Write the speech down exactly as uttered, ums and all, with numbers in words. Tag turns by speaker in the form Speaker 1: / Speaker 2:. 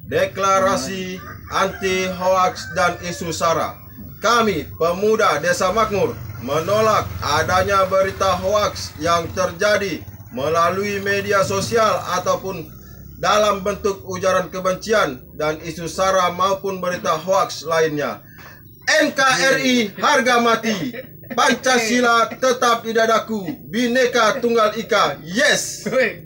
Speaker 1: deklarasi anti hoaks dan isu SARA. Kami, pemuda Desa Makmur, menolak adanya berita hoaks yang terjadi melalui media sosial ataupun dalam bentuk ujaran kebencian dan isu SARA maupun berita hoaks lainnya. N K R I harga mati, Pancasila tetap di dadaku, Bhinneka Tunggal Ika, yes!